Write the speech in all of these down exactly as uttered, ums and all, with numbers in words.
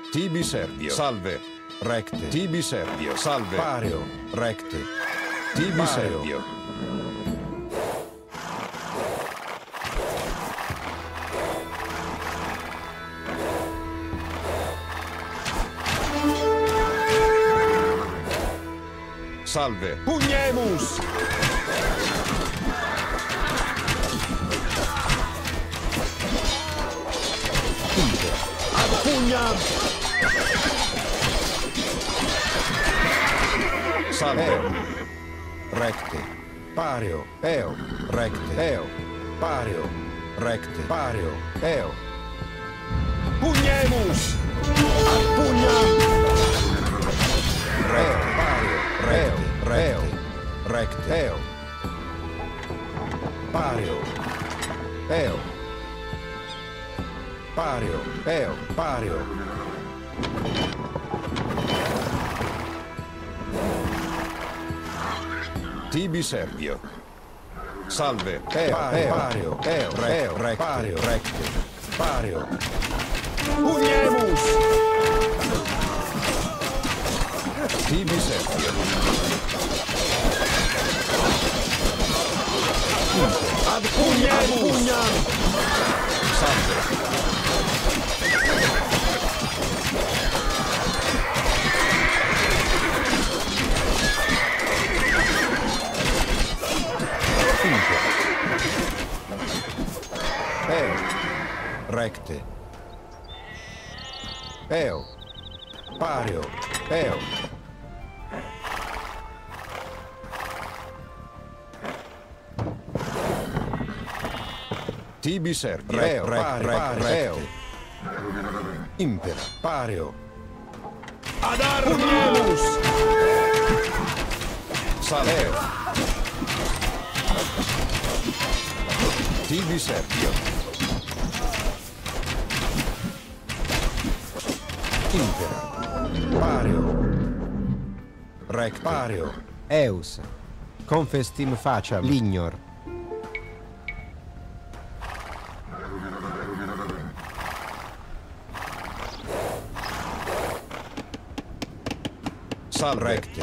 Tibi Servio. Salve. Recte. Tibi Servio. Salve. Pareo. Recte. Tibi Servio. Salve. Pugnemus. Ad pugnam. Salve. Eo. Recte. Pareo. Eo. Recte. Eo. Pareo. Recte. Pareo. Eo. Pugnemus. Ad pugnam. Recte. Pareo. Recte. Reo. Recte. Eo. Pareo. Eo. Pareo. Eo. Pareo. Tibi Servio. Salve. Eo. Pareo. Pareo. Eo. Reo. Recte. Pareo. Recte. Pareo. Pugnemus. Tibi Servio. Ad pugnam. Pugnam. Salve. Eo. Recte. Eo. Pareo. Eo. Tibi Servio. Reo. Pareo. Eo. Impera. Pareo. Ad Armius. Saleo. Tibi Servio. Impera. Pareo. Rec. Pareo. Eus. Confestim facam. Lignor. Sal recte.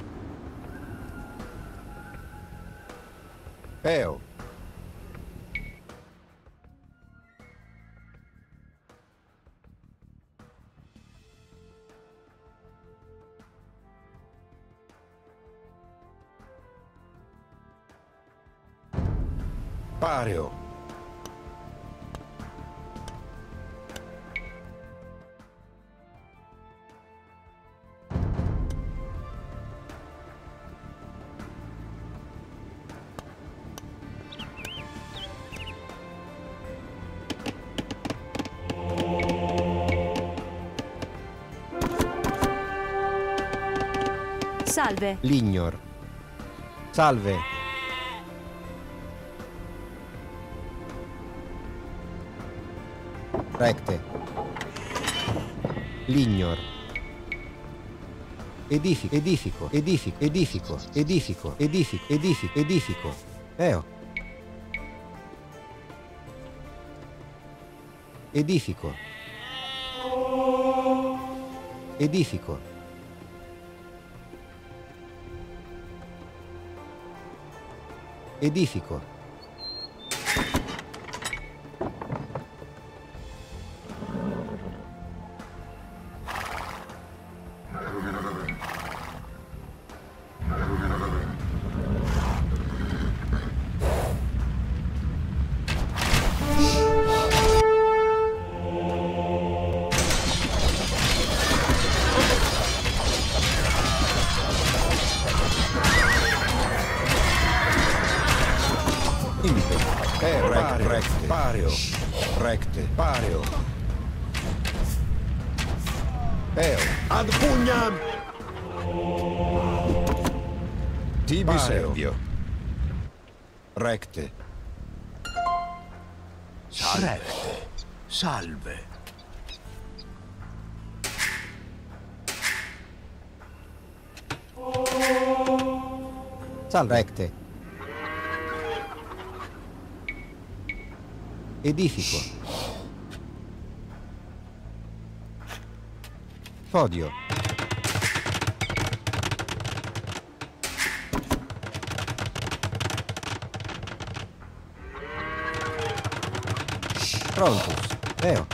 Eo. Pareo. Salve. Lignor. Salve. Recte. Lignor. Edifico, edifico, edifico, edifico, edifico, edifico, edifico, edifico. Eo. Edifico. Edifico. Edifico. Recte. Pareo. Recte. Pareo. Eo. Ad pugnam. Tibi Servio. Recte. Salve. Salve. Sal recte. Edifico. Podio. Prontus. Eo.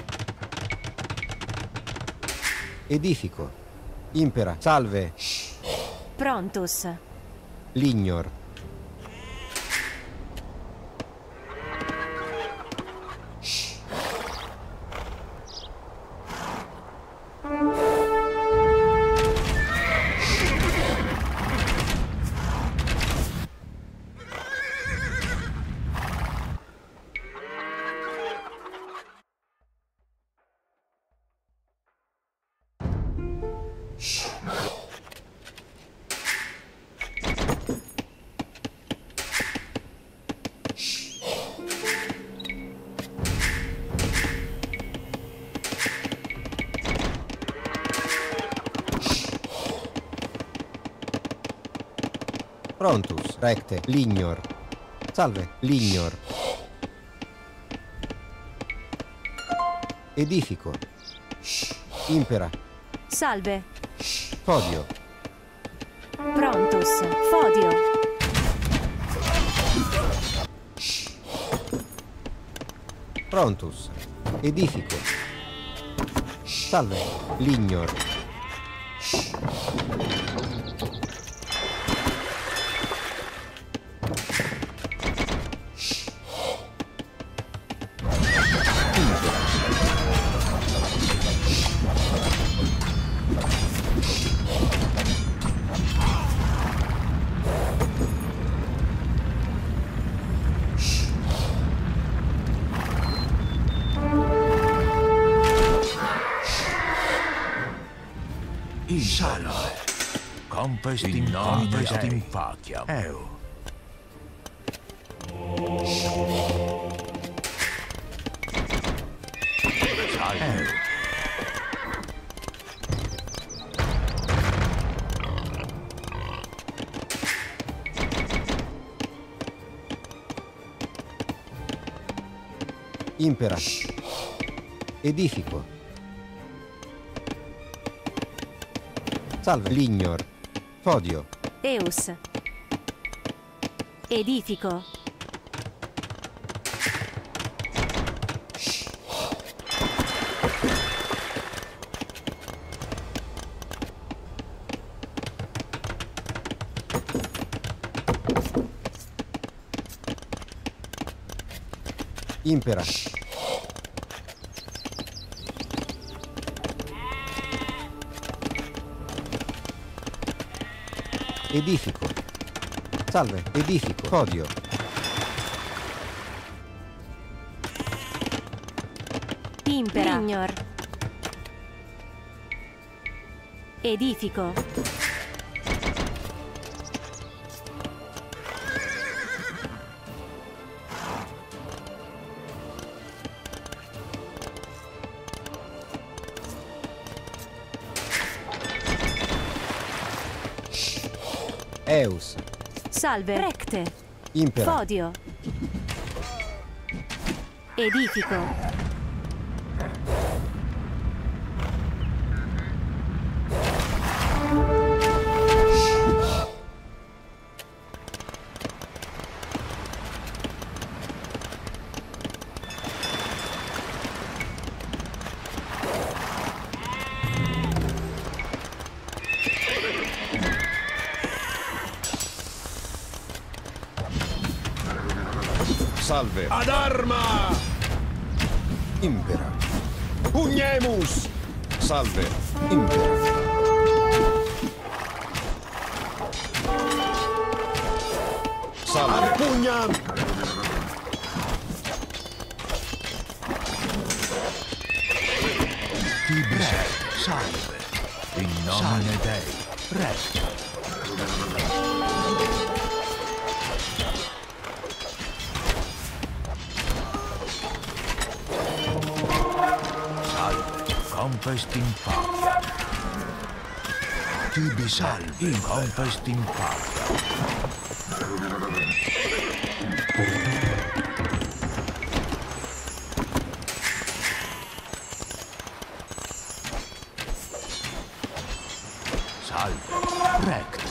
Edifico. Impera. Salve. Prontus. Lignor. Prontus. Recte. Lignor. Salve. Lignor. Edifico. Impera. Salve. Podio. Prontus. Fodio. Prontus. Edifico. Salve. Lignor. Salve. Compest in Compest in faciam. Eo. Salve. Impera. Edifico. Salve. Lignor. Podio. Eus. Edifico. Impera. Edifico. Salve. Edifico. Podio. Impera. Lignor. Edifico. Eus. Salve. Recte. Impera. Fodio. Edifico. Salve. Ad arma! Impera. Pugnemus. Salve. Impera. Salve. Pugnam! Tibi salve. In nomine Dei. Recte. Compest in faciam. Tibi salve. In compest in faciam. Salve. Recte.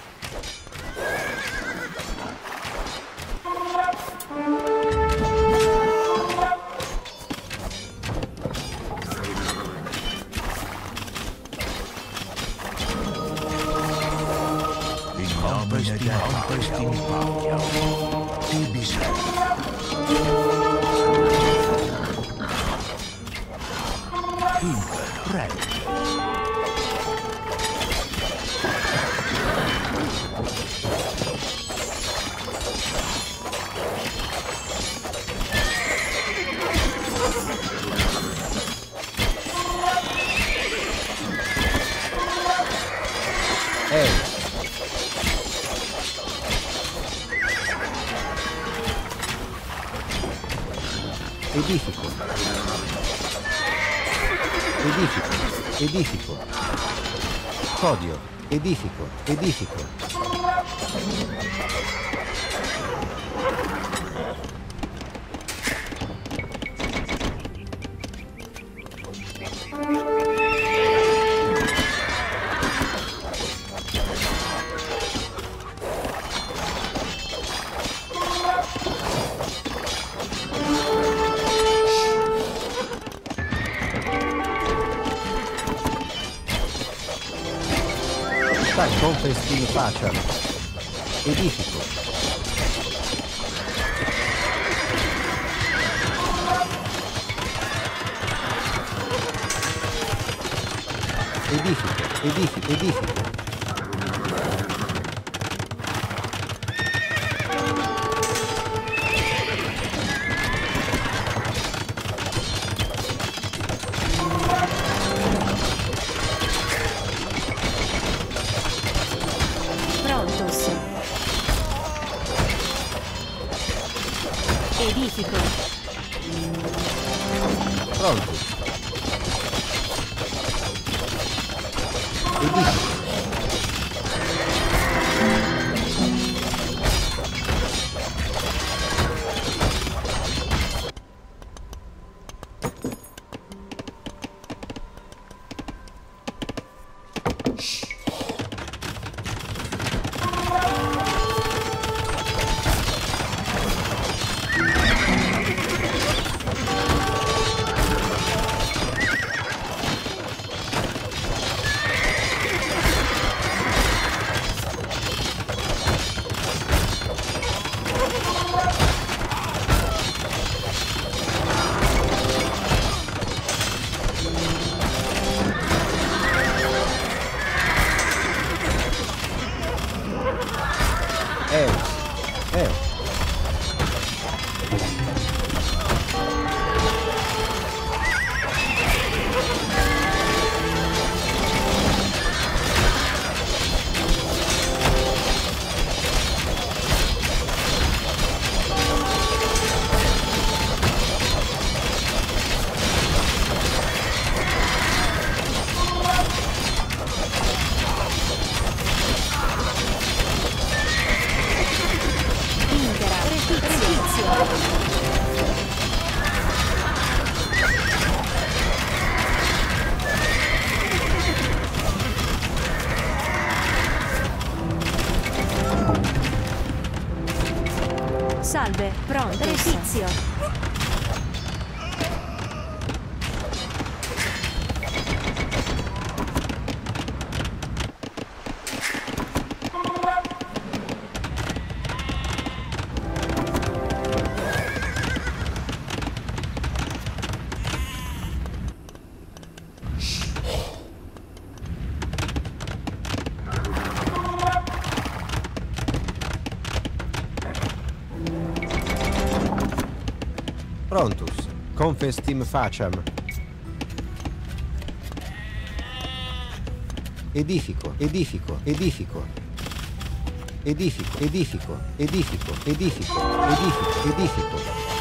In nomine Dei. Tempest in patria. Tibi servi. Imper. Recte. Eus. Edifico. Edifico. Edifico. Codio. Edifico. Edifico. Sta confest in faccia. Edifico. Edifico. Edifico. Edifico. Prontos. Edifico. Pronto. Edifico. Eus. Eus. Impera. Prefizio. Salve. Pronto. Prefizio. Prontus. Confestim facem. Edifico. Edifico. Edifico. Edifico. Edifico. Edifico. Edifico. Edifico. Edifico.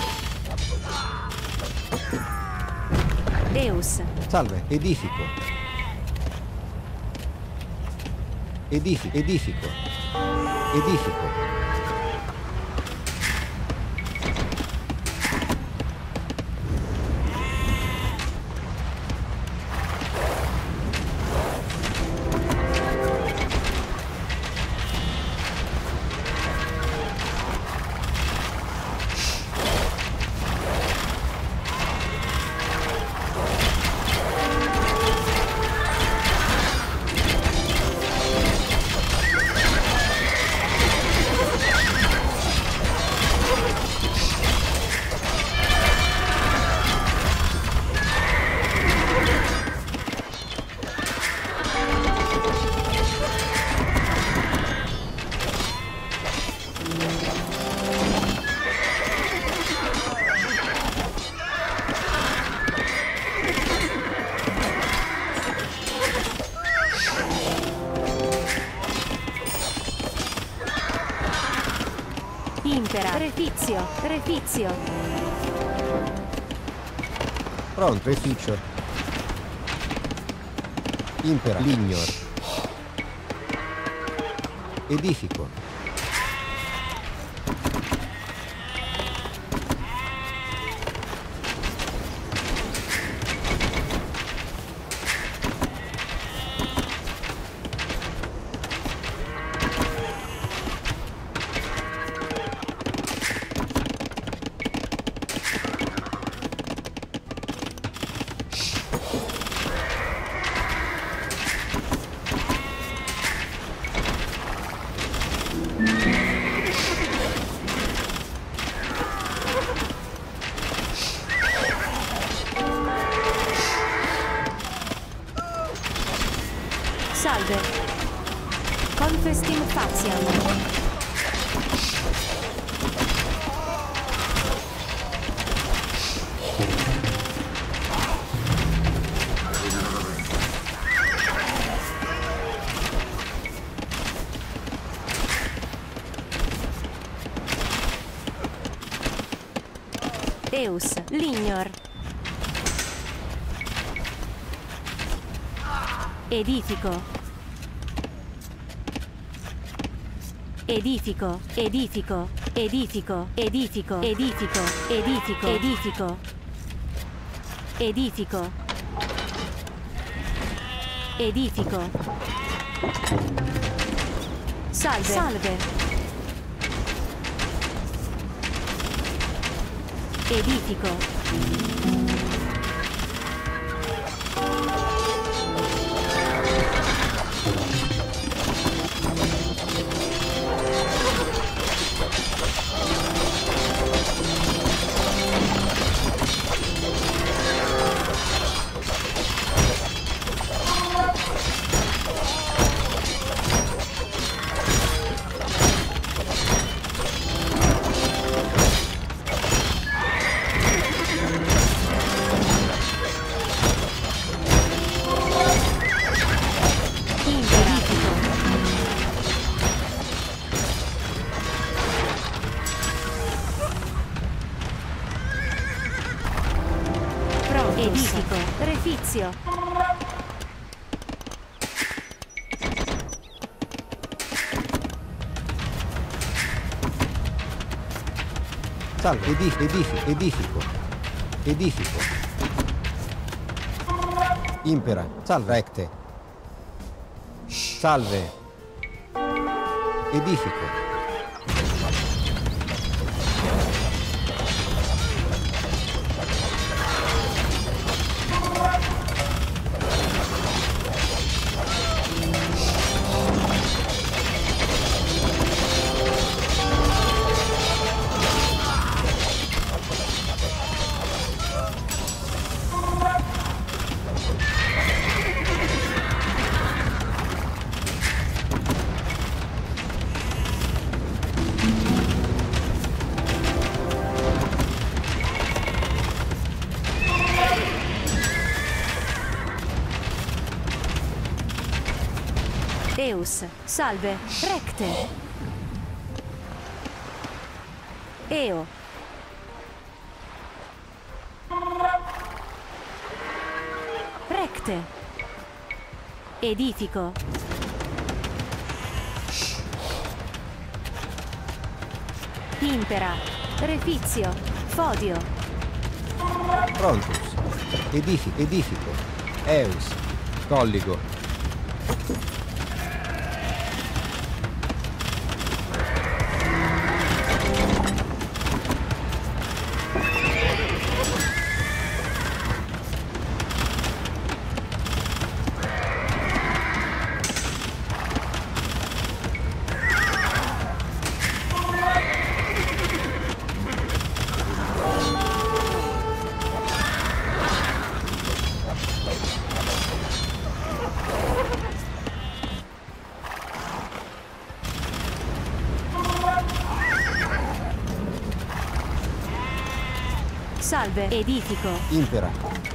Deus. Salve. Edifico. Edifico. Edifico. Edifico. Impera. Prefizio. Prefizio. Pronto. Prefizio. Impera. Lignor. Edifico. Salve. Confestim faciam. Eus. Lignor. Edifico. Edifico, edifico, edifico, edifico, edifico, edifico, edifico, edifico, edifico. Salve, salve. Edifico. Edifico, refizio. Salve, edif edifico, edifico, edifico. Impera, salve, recte. Salve. Edifico. Eus, salve, recte. Eo. Recte. Edifico. Impera. Refizio. Fodio. Prontus. Edifico, edifico. Eus. Colligo. Salve, edifico. Impera.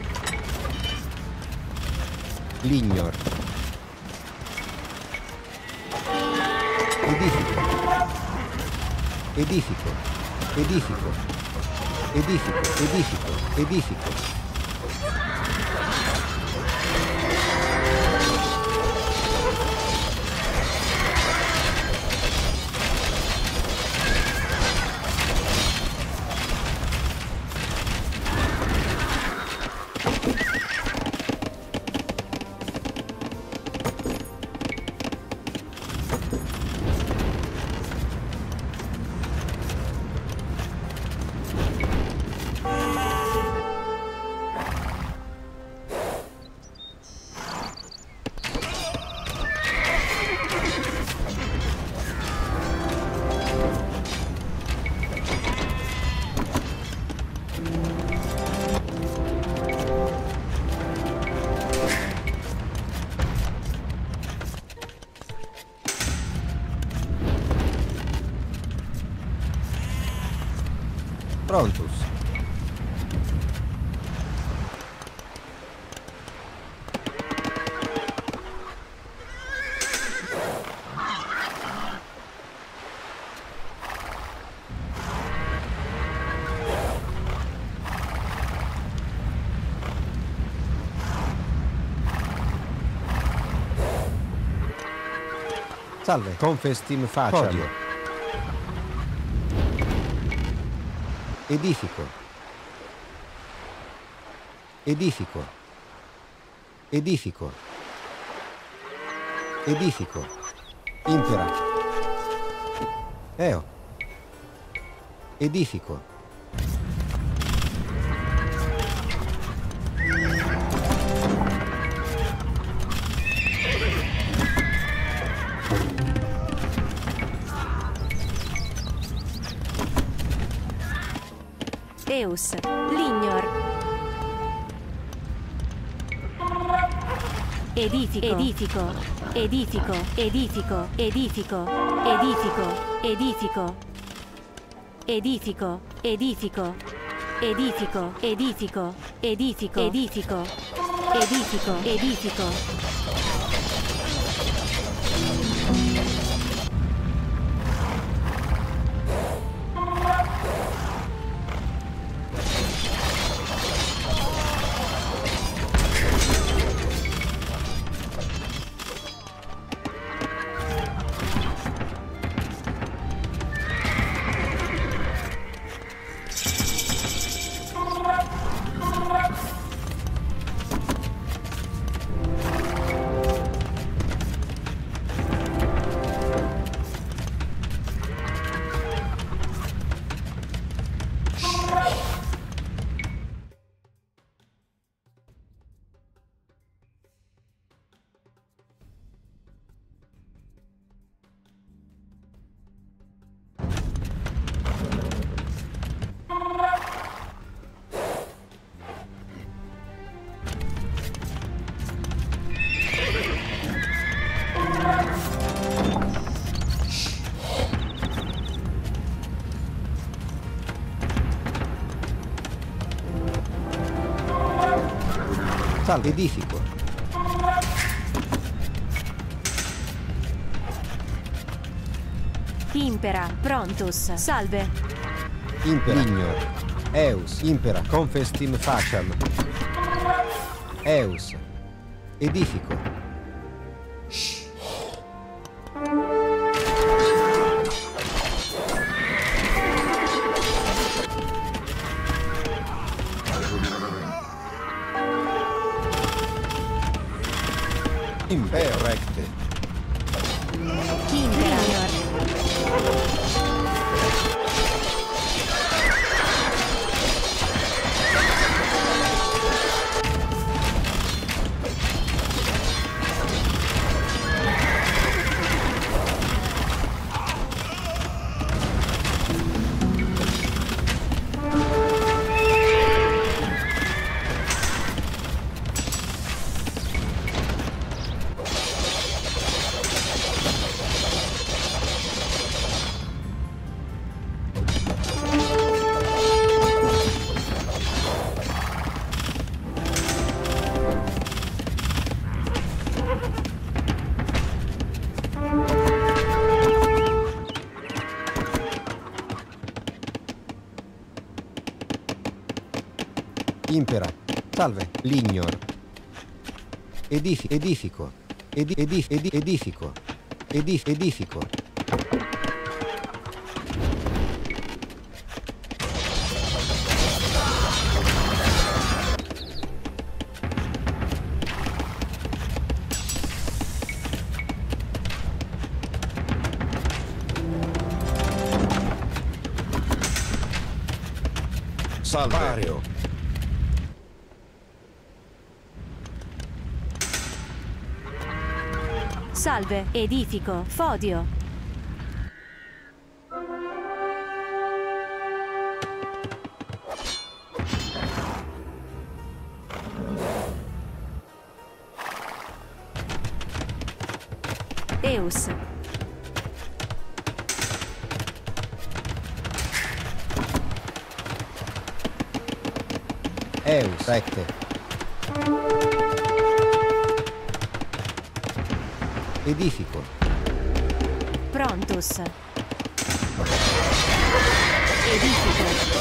Lignor. Edifico. Edifico. Edifico. Edifico. Edifico. Edifico. Prontus. Salve. Confestim facem. Podio. Edifico. Edifico. Edifico. Edifico. Impera. Eo. Edifico. Eus, Lignor. Edifico, edifico, edifico, edifico, edifico, edifico, edifico, edifico, edifico, edifico, edifico, edifico, edifico, edifico, edifico. Salve. Edifico. Impera, Prontus, salve. Impera. Lignor. Eus. Impera. Confestim facem. Eus. Edifico. Impero recte. Imperior. Impera. Salve. Lignor. Edifi edifico. Edi edif edi edifico. Edif edifico. Salve. Pareo. Salve. Edifico. Fodio. Eus. Eus. Recte. Edifico. Prontus. Edifico.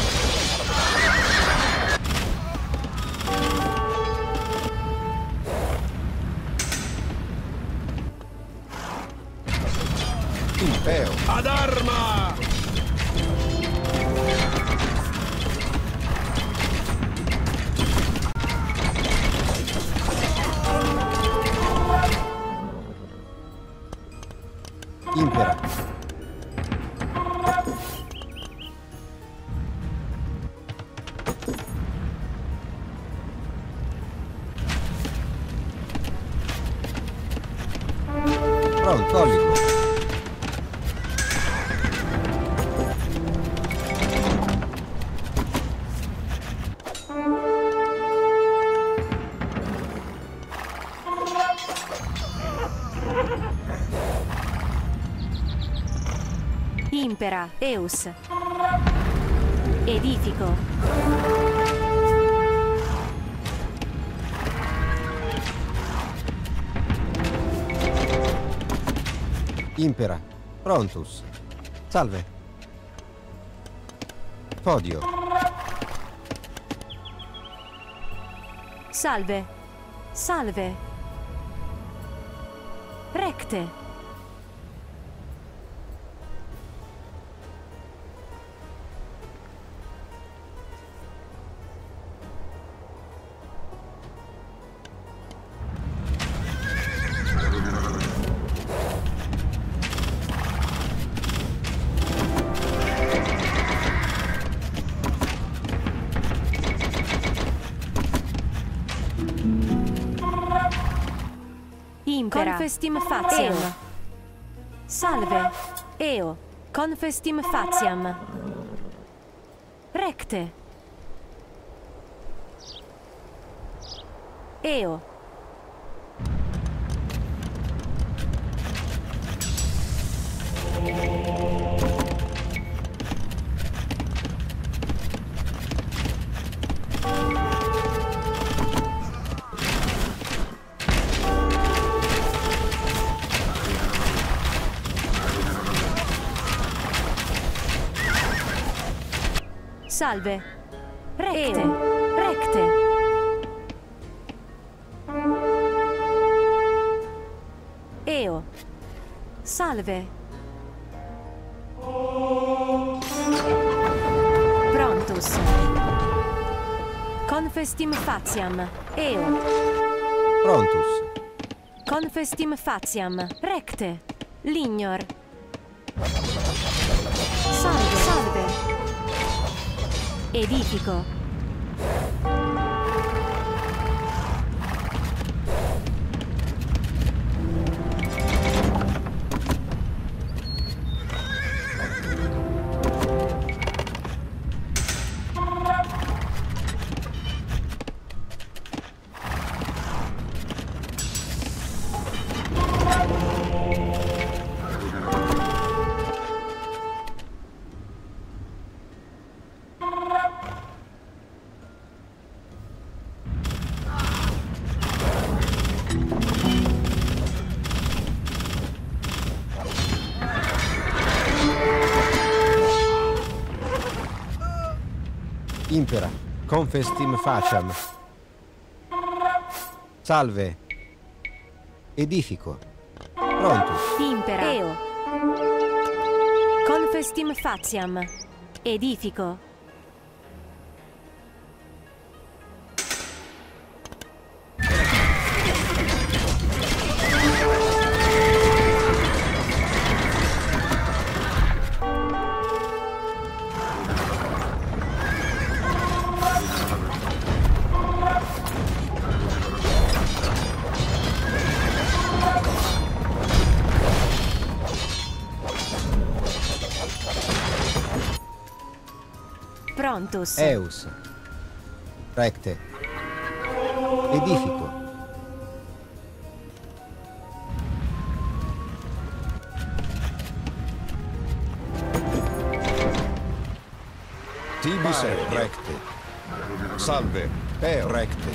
Impeo. Ad arma! Impera. Pronto, collico. Impera. Eus. Edifico. Impera. Prontus. Salve. Fodio. Salve. Salve. Recte. Impera. Confestim faciam. Eo. Salve. Eo. Confestim faciam. Recte. Eo. Salve. Recte. Eo. Recte. Eo. Salve. Prontus. Confestim faciam. Eo. Prontus. Confestim faciam. Recte. Lignor. Salve. Salve. Edifico. Impera. Confestim faciam. Salve. Edifico. Prontus. Impera. Eo. Confestim faciam. Edifico. Prontus. Eus. Recte. Edifico. Tibi servio. Recte. Salve. Per recte.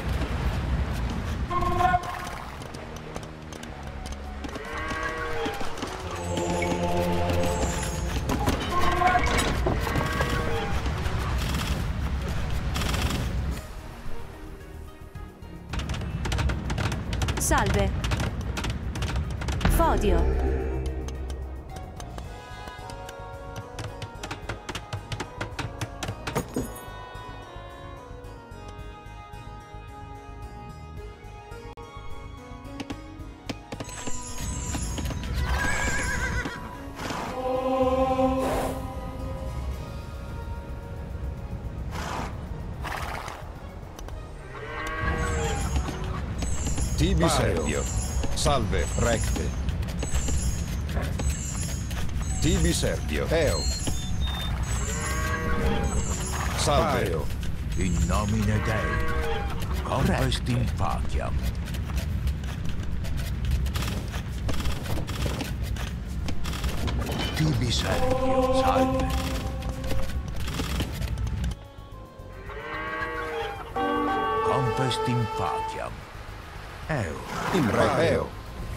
Salve. Fodio. Tibi servio. Salve. Recte. Tibi servio. Eo. Salve. Pario. In nomine Dei. Confestim faciam. Tibi servio. Salve. Confestim faciam. Eo. In re. Eo.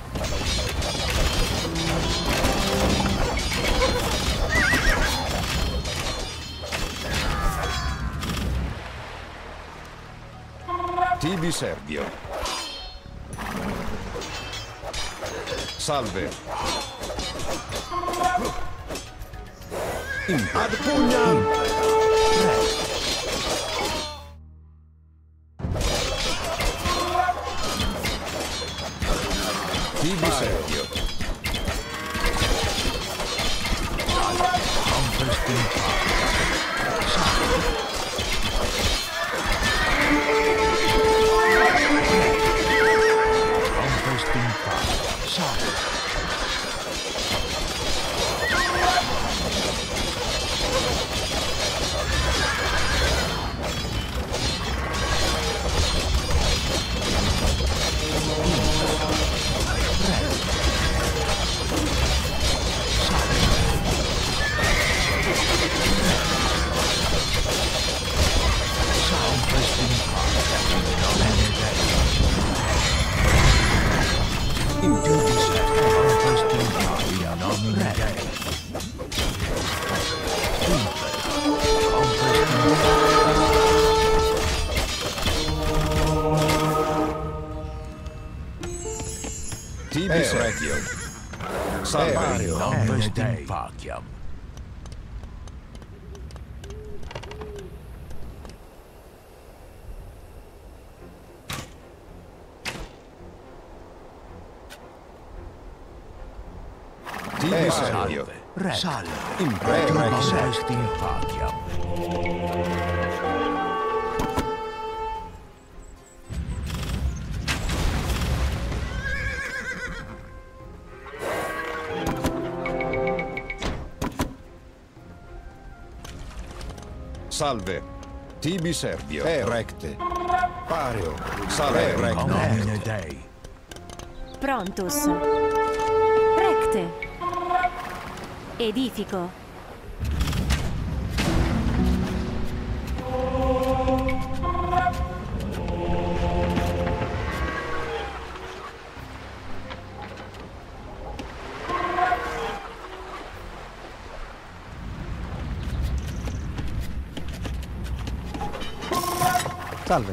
Tibi servio. Salve. In ad pugnam. Tibi servio. Confestim Confestim faciam. Salve. Tibi servio. Salve. Confestim faciam. Tibi servio. Salve. Salve. In re. Confestim faciam. Salve. Tibi servio. E recte. Pario. Salve. In Recte. nomine Dei. Prontus. Recte. Edifico. Salve.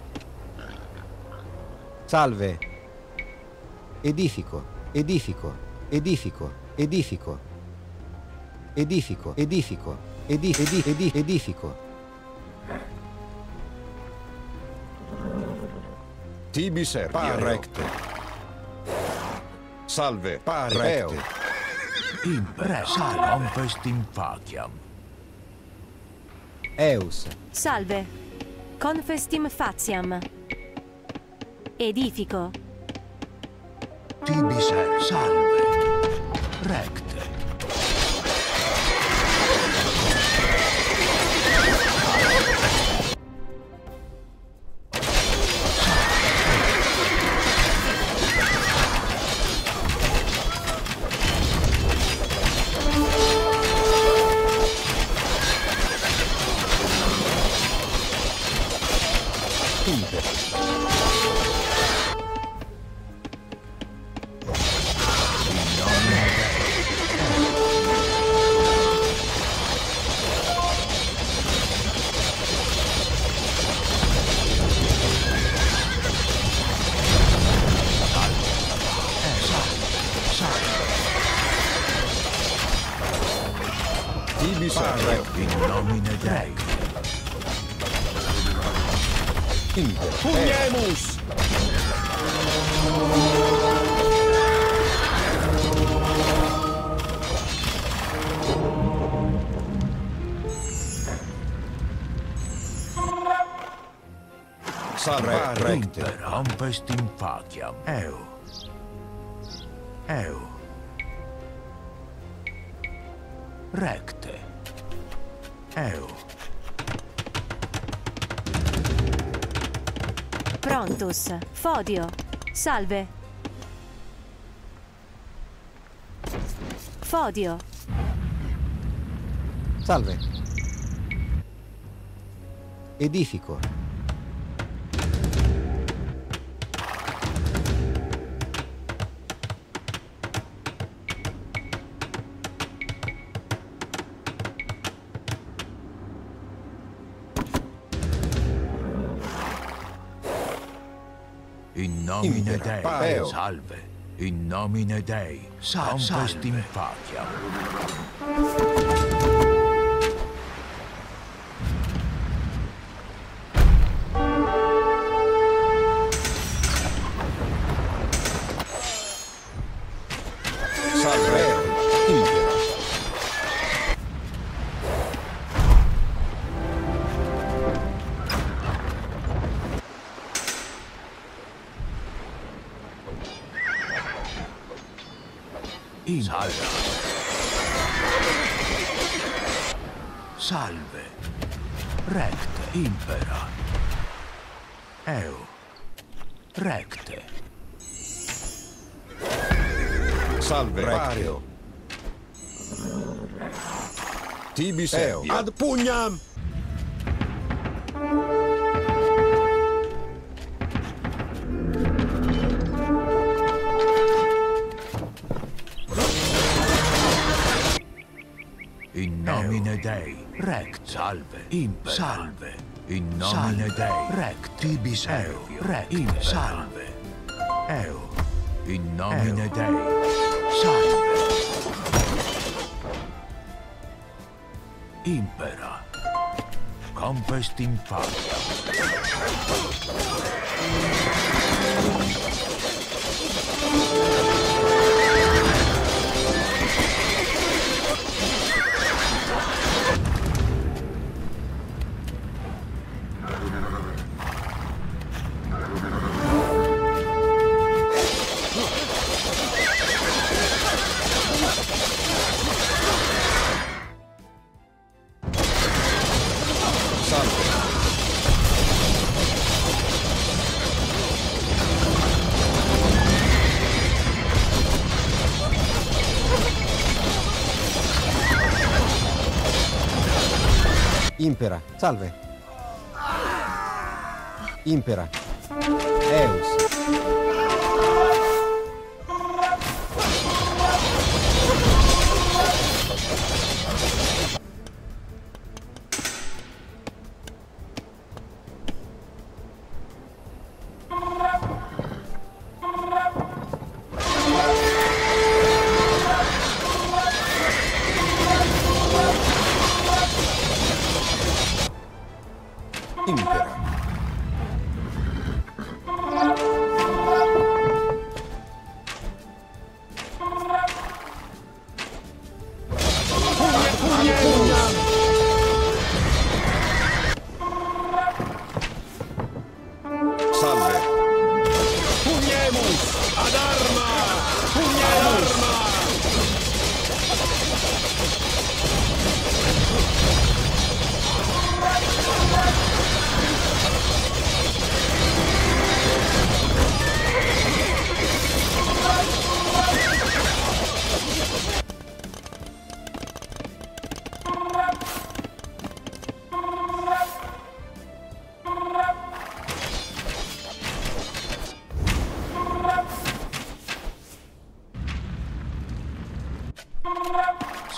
Salve. Edifico, edifico, edifico, edifico. Edifico, edifico, edi, edi, edi, edifico. Tibi Serbia. Pareo. Recte. Salve. Pareo. Recte. Impera. Salve. Festim faciam. Eus. Salve. Confestim faciam. Edifico. Tibi ser. Salve. Recte. Tibi Serbia. In nomine Dei. Inter. Pugnemus. Salve. Recte. Impera. Festim faciam. Eu. Eu. Recte. Eu. Prontus. Fodio. Salve. Fodio. Salve. Edifico. In nomine Impera. Dei. Pareo. Salve. In nomine Dei. Confestim faciam. Salve. Impera. In salve. Salve. Recte. Impera. Eu. Recte. Salve. Pareo. Tibi Serbia. Ad pugnam. In nomine Dei. Rect. Salve. Impera. Salve. In nomine Dei. Rect. Tibi Servio. Rect. Impera. Salve. Eu. In nomine Dei. Salve. Impera. Compest in facia. Impera. Salve. Impera. Eus.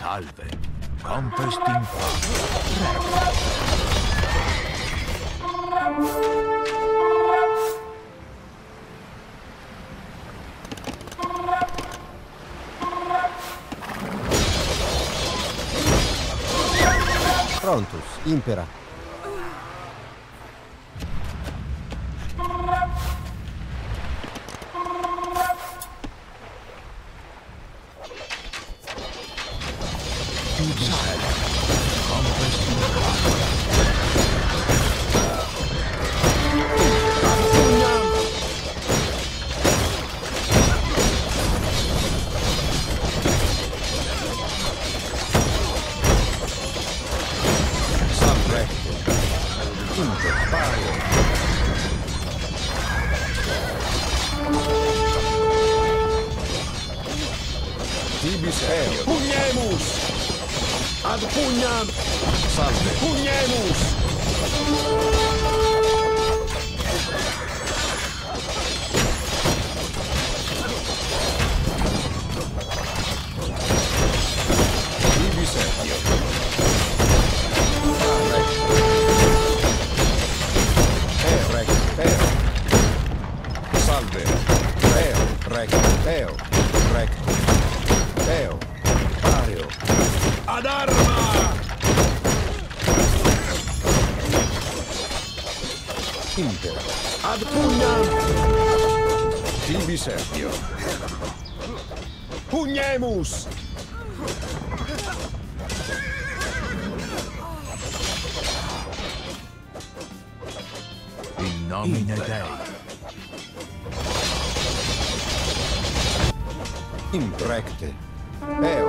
Salve. Confest in Rect. Prontus, impera. Tibi serio. Pugnemus! Ad pugnam! Salve. Pugnemus! Tibi serio. Eo, rec, eo. Salve. Eo, rec, eo, rec. Eo, pareo. Ad arma! Impera. Ad pugnam! Tibi servio. Pugnemus! In nomine Dei. Imprecte. Eo.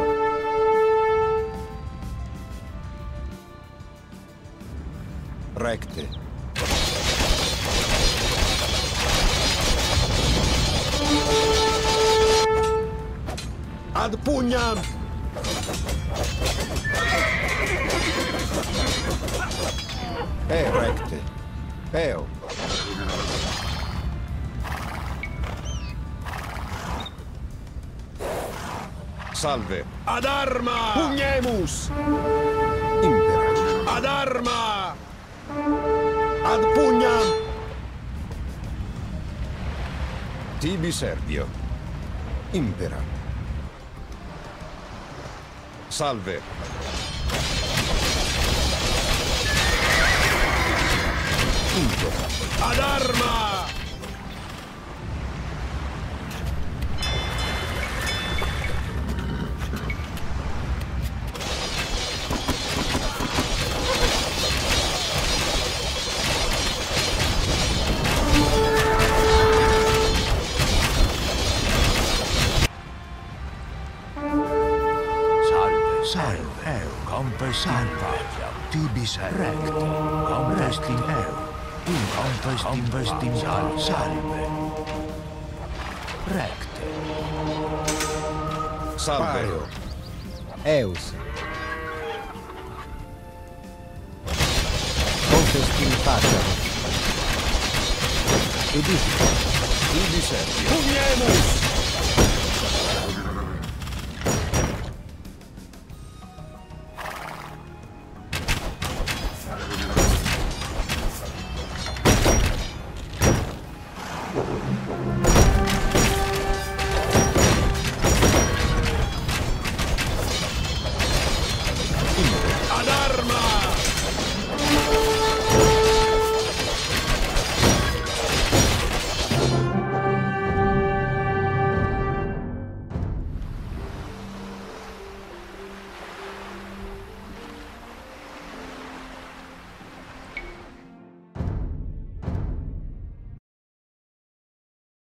Recte. Ad pugnam! E recte. Eo. Salve. Ad arma! Pugnemus! Impera. Ad arma! Ad pugnam! Tibi servio. Impera. Salve. Impera. Ad arma! Salve, eo, confest in Patriam, tibis recte, confest in eo, in confest confest in sal, salve, recte. Salve. Pareo. Eus. Confest in Patriam. Edifico. Tibi servio. Pugnemus!